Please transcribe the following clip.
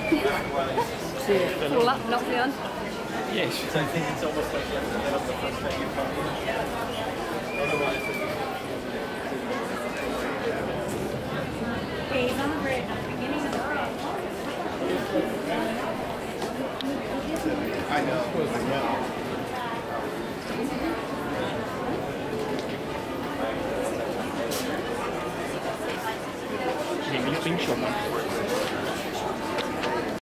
Full up, not beyond. Yes, I think it's almost like the first time you come in. Otherwise,